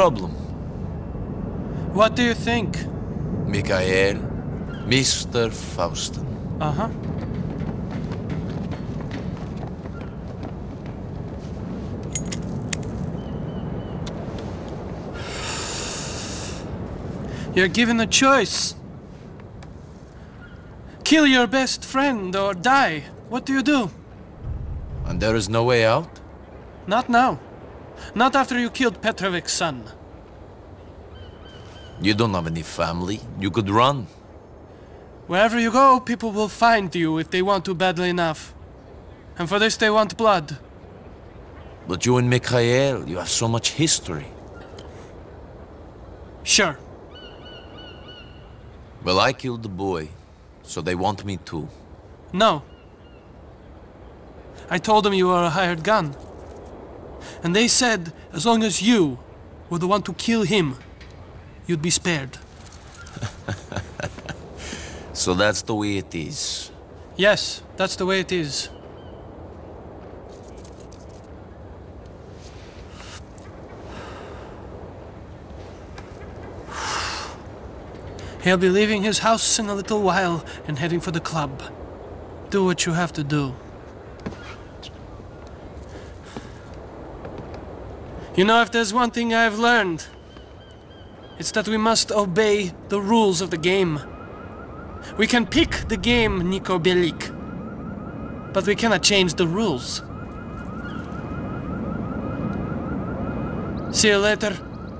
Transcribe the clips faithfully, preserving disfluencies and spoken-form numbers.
problem? What do you think? Mikhail, Mister Faustin. Uh-huh. You're given a choice. Kill your best friend or die. What do you do? And there is no way out? Not now. Not after you killed Petrovic's son. You don't have any family. You could run. Wherever you go, people will find you if they want to badly enough. And for this they want blood. But you and Mikhail, you have so much history. Sure. Well, I killed the boy, so they want me too. No. I told them you were a hired gun. And they said, as long as you were the one to kill him, you'd be spared. So that's the way it is. Yes, that's the way it is. He'll be leaving his house in a little while and heading for the club. Do what you have to do. You know, if there's one thing I've learned, it's that we must obey the rules of the game. We can pick the game, Niko Bellic, but we cannot change the rules. See you later.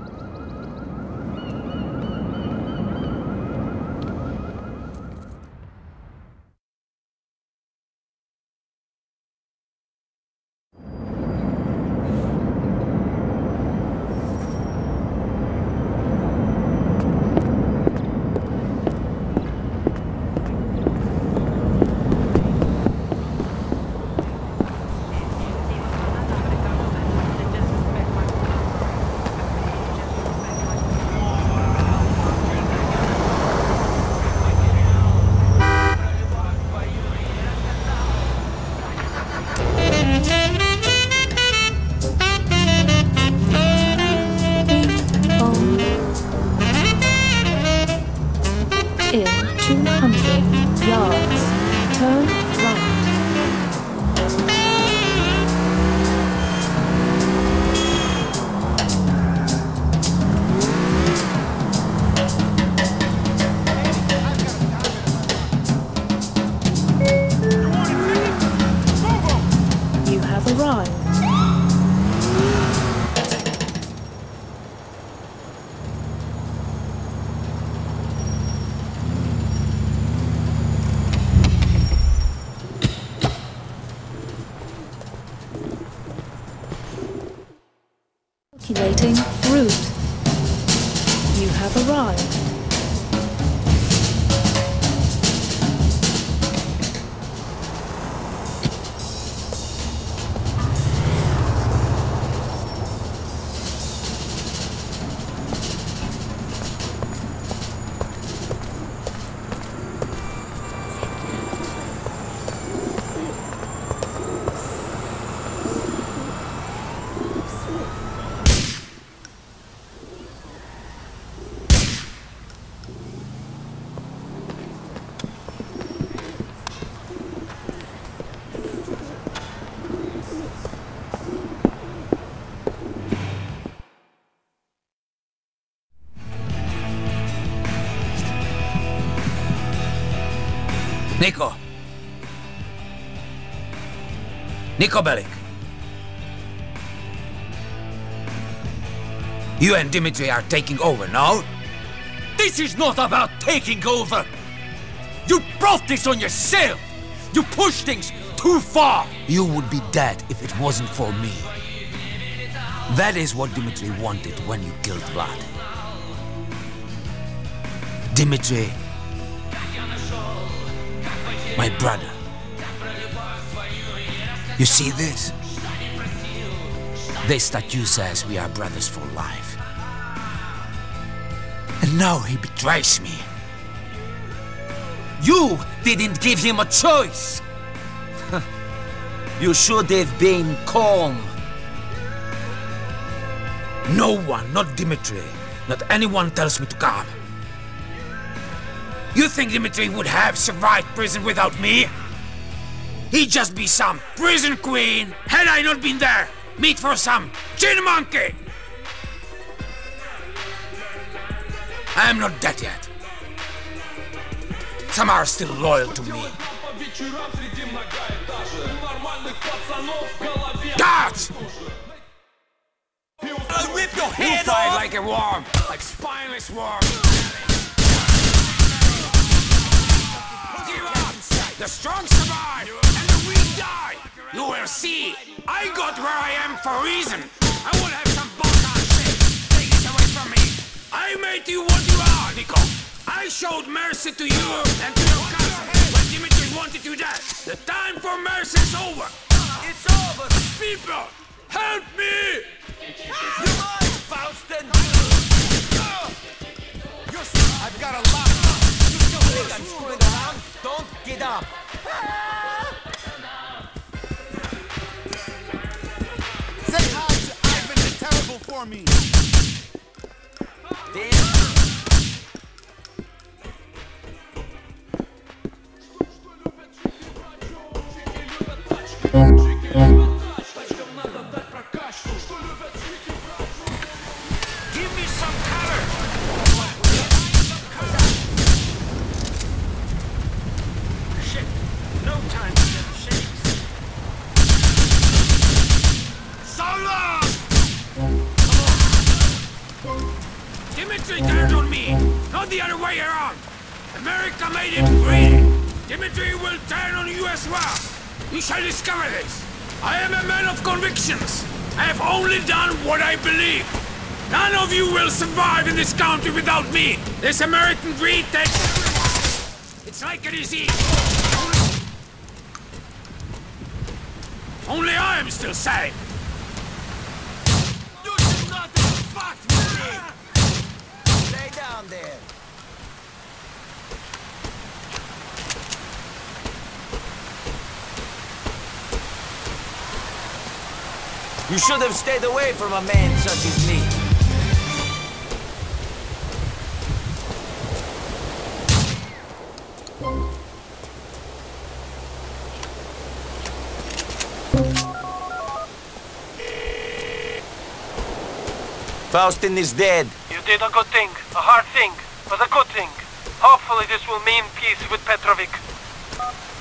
Calculating route. You have arrived. Niko! Niko Bellic! You and Dimitri are taking over now? This is not about taking over! You brought this on yourself! You pushed things too far! You would be dead if it wasn't for me. That is what Dimitri wanted when you killed Vlad. Dimitri, my brother. You see this? This statue says we are brothers for life. And now he betrays me. You didn't give him a choice! You should have been calm. No one, not Dimitri, not anyone tells me to come. You think Dimitri would have survived prison without me? He'd just be some prison queen had I not been there. Meat for some chin monkey. I am not dead yet. Some are still loyal to me. Guards! I'll rip your head You fight off! like a worm, like spineless worm. Give up! The strong survive, and the weak die. You will see. I got where I am for a reason. I will have some Balkan shit. Take it away from me. I made you what you are, Nico. I showed mercy to you and to your cousin when Dimitri wanted you dead. The time for mercy is over. It's over! People, help me! You lied, Faustin! I've got a lot. You still think I'm screwing around? Don't get up! Say hi to Ivan the Terrible for me! Damn! Give me some cover! Shit. No time to get shakes. Solo! Dimitri turned on me, not the other way around. America made him greedy. Dimitri will turn on you as well. You shall discover this. I am a man of convictions. I have only done what I believe. None of you will survive in this country without me. This American greed takes everyone. It's like a disease. Only I am still safe. You should not have fucked with me! Lay down there. You should have stayed away from a man such as me. Faustin is dead. You did a good thing, a hard thing, but a good thing. Hopefully this will mean peace with Petrovic.